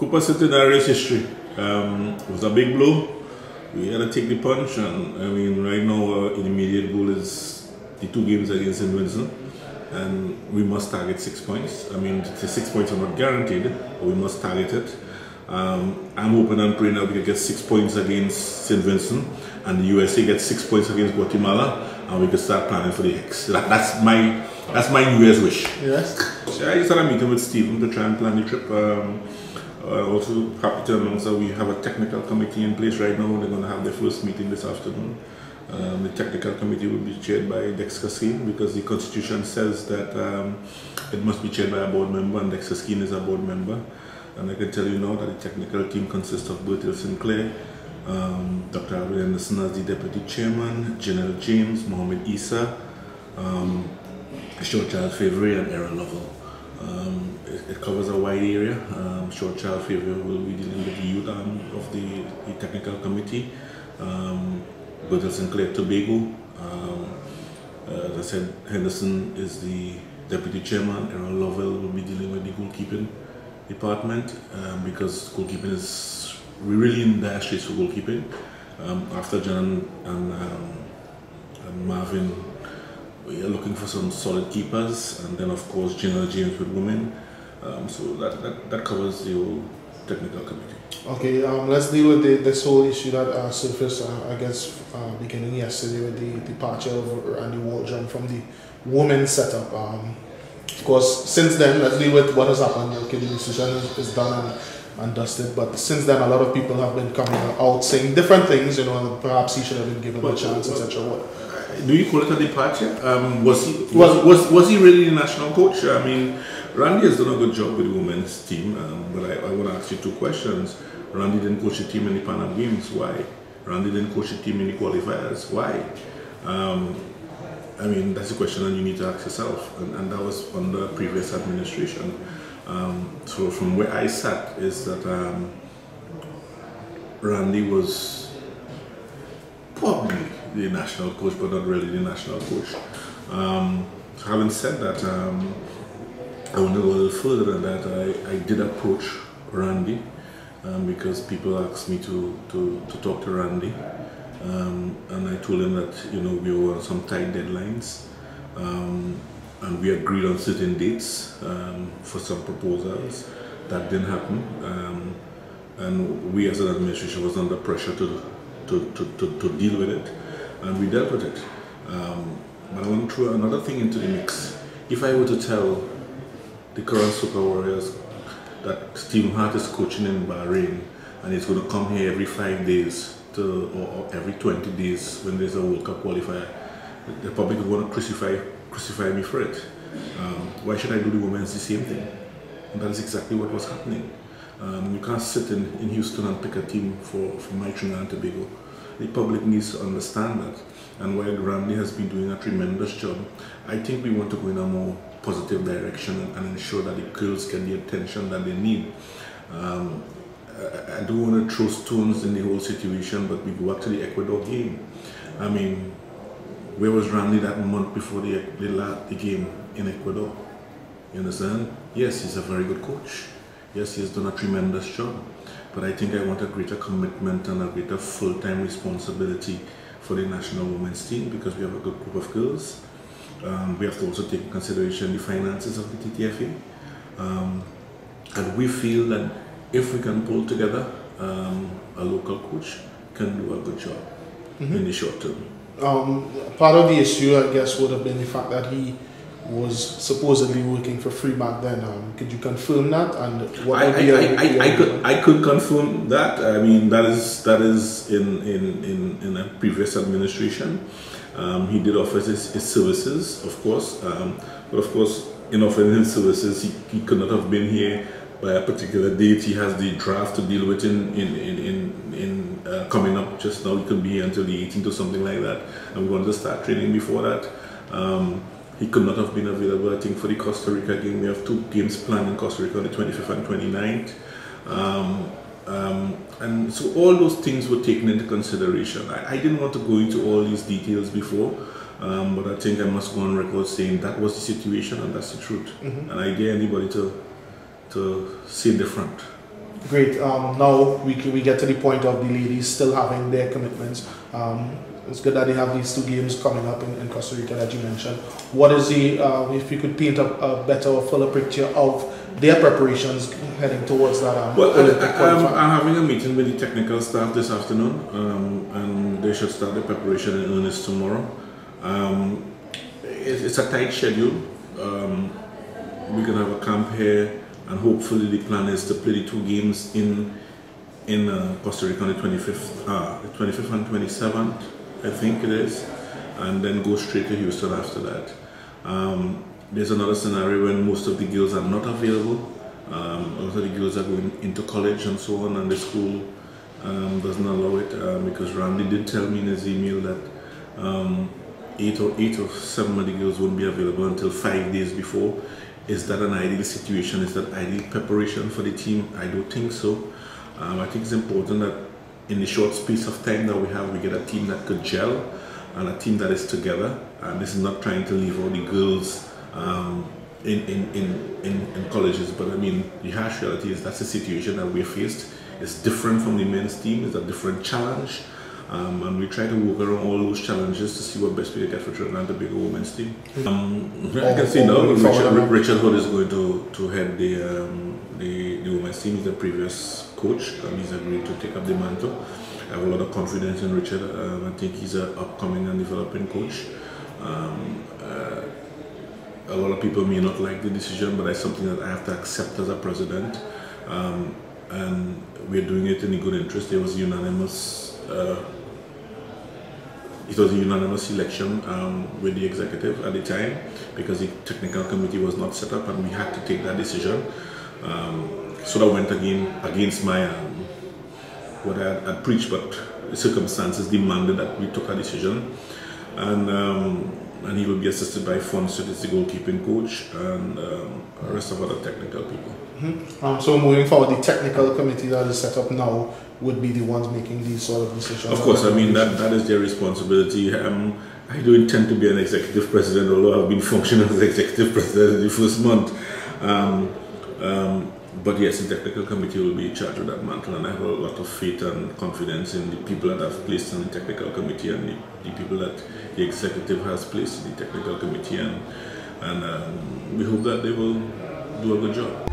Cooper Centenarian's history was a big blow. We had to take the punch, and I mean, right now our immediate goal is the 2 games against St. Vincent, and we must target 6 points. I mean, the 6 points are not guaranteed, but we must target it. I'm hoping and praying that we can get 6 points against St. Vincent, and the USA gets 6 points against Guatemala, and we can start planning for the X. That's my New Year's wish. Yes. So I just had a meeting with Stephen to try and plan the trip. Also happy to announce that we have a technical committee in place right now. They're going to have their first meeting this afternoon. The technical committee will be chaired by Dex Kaskeen, because the constitution says that it must be chaired by a board member, and Dex Kaskeen is a board member. And I can tell you now that the technical team consists of Bertil Sinclair, Dr. Abdul Anderson as the deputy chairman, Janelle James, Mohammed Issa, Short Child Favre, and Aaron Lovell. It covers a wide area. Short Child Favre will be dealing with the youth arm of the technical committee. Bertil Sinclair, Tobago. As I said, Henderson is the deputy chairman. Aaron Lovell will be dealing with the goalkeeping department, because goalkeeping is, we're really in dire straits for goalkeeping. After John and Marvin, we are looking for some solid keepers, and then of course General James with women. So that covers the whole technical committee. Okay, let's deal with this whole issue that surfaced, I guess, beginning yesterday with the departure of Randy Waldron from the women's setup. Of course, since then, let's deal with what has happened. Okay, the decision is done and dusted, but since then, a lot of people have been coming out saying different things, you know, and perhaps he should have been given a chance, etc. Do you call it a departure? Was he really the national coach? I mean, Randy has done a good job with the women's team, but I want to ask you 2 questions. Randy didn't coach the team in the Pan Am Games. Why? Randy didn't coach the team in the qualifiers. Why? I mean, that's a question that you need to ask yourself, and that was under previous administration. So from where I sat is that Randy was probably the national coach, but not really the national coach. So having said that, I want to go a little further than that. I did approach Randy because people asked me to talk to Randy, and I told him that, you know, we were on some tight deadlines, and we agreed on certain dates for some proposals. That didn't happen, and we as an administration was under pressure to deal with it, and we dealt with it. But I want to throw another thing into the mix. If I were to tell the current Super Warriors that Stephen Hart is coaching in Bahrain, and he's going to come here every 5 days or every 20 days when there's a World Cup qualifier, they're probably going to crucify me for it. Why should I do the women's the same thing? And that is exactly what was happening. You can't sit in Houston and pick a team for my Trinidad and Tobago. The public needs to understand that. And while Randy has been doing a tremendous job, I think we want to go in a more positive direction and ensure that the girls get the attention that they need. I don't want to throw stones in the whole situation, but we go back to the Ecuador game. I mean, where was Randy that month before the game in Ecuador? You understand? Yes, he's a very good coach. Yes, he has done a tremendous job. But I think I want a greater commitment and a greater full-time responsibility for the national women's team, because we have a good group of girls. We have to also take into consideration the finances of the TTFA. And we feel that if we can pull together, a local coach can do a good job in the short term. Part of the issue, I guess, would have been the fact that he was supposedly working for free back then. Could you confirm that? And what I could confirm that. I mean, that is in a previous administration. He did offer his services, of course, but of course, in offering his services, he could not have been here by a particular date. He has the draft to deal with in coming up just now. He could be here until the 18th or something like that, and we want to start training before that. He could not have been available, I think, for the Costa Rica game. We have 2 games planned in Costa Rica on the 25th and 29th. And so all those things were taken into consideration. I didn't want to go into all these details before, but I think I must go on record saying that was the situation and that's the truth. And I dare anybody to say different. Great. Now we get to the point of the ladies still having their commitments. It's good that they have these 2 games coming up in Costa Rica that you mentioned. What is the, if you could paint a better, fuller picture of their preparations heading towards that? Well, I'm having a meeting with the technical staff this afternoon, and they should start the preparation in earnest tomorrow. It's a tight schedule. We're going to have a camp here, and hopefully the plan is to play the 2 games in Costa Rica on the 25th and 27th, I think it is, and then go straight to Houston after that. There's another scenario when most of the girls are not available. A lot of the girls are going into college and so on, and the school doesn't allow it, because Randy did tell me in his email that 8 or 7 of the girls wouldn't be available until 5 days before. Is that an ideal situation? Is that ideal preparation for the team? I don't think so. I think it's important that in the short space of time that we have, we get a team that could gel and a team that is together. And this is not trying to leave all the girls in colleges, but I mean, the harsh reality is that's the situation that we're faced. It's different from the men's team. It's a different challenge. And we try to work around all those challenges to see what best we can get for Trinidad to be a women's team. I can see now Richard Hood is going to head the women's team. He's the previous coach, and he's agreed to take up the mantle. I have a lot of confidence in Richard. I think he's an upcoming and developing coach. A lot of people may not like the decision, but it's something that I have to accept as a president. And we're doing it in the good interest. There was unanimous. It was a unanimous election with the executive at the time, because the technical committee was not set up, and we had to take that decision. So that went against my what I had preached, but the circumstances demanded that we took a decision. And he will be assisted by Fonset, the goalkeeping coach, and the rest of other technical people. So moving forward, the technical committee that is set up now would be the ones making these sort of decisions? Of course, I mean, that is their responsibility. I don't intend to be an executive president, although I've been functioning as executive president in the first month. But yes, the technical committee will be in charge of that mantle, and I have a lot of faith and confidence in the people that I've placed in the technical committee, and the people that the executive has placed in the technical committee, and we hope that they will do a good job.